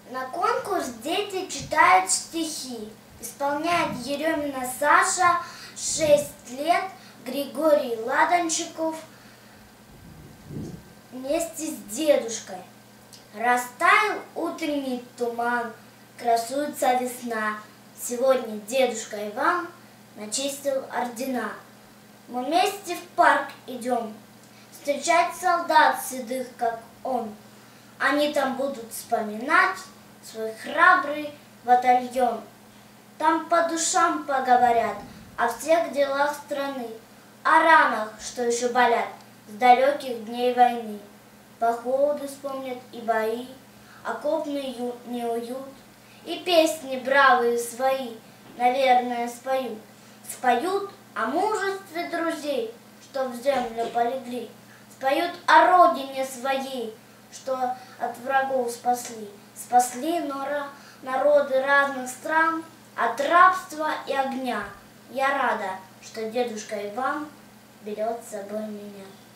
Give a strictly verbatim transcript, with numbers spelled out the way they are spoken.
На конкурс дети читают стихи. Исполняет Еремина Саша, шесть лет, Григорий Ладанчиков вместе с дедушкой. Растаял утренний туман, красуется весна. Сегодня дедушка Иван начистил ордена. Мы вместе в парк идем встречать солдат седых, как он. Они там будут вспоминать свой храбрый батальон. Там по душам поговорят о всех делах страны, о ранах, что еще болят с далеких дней войны. Походы вспомнят и бои, окопный неуют, и песни бравые свои, наверное, споют. Споют о мужестве друзей, что в землю полегли. Споют о родине своей, что от врагов спасли. Спасли народы разных стран от рабства и огня. Я рада, что дедушка Иван берет с собой меня.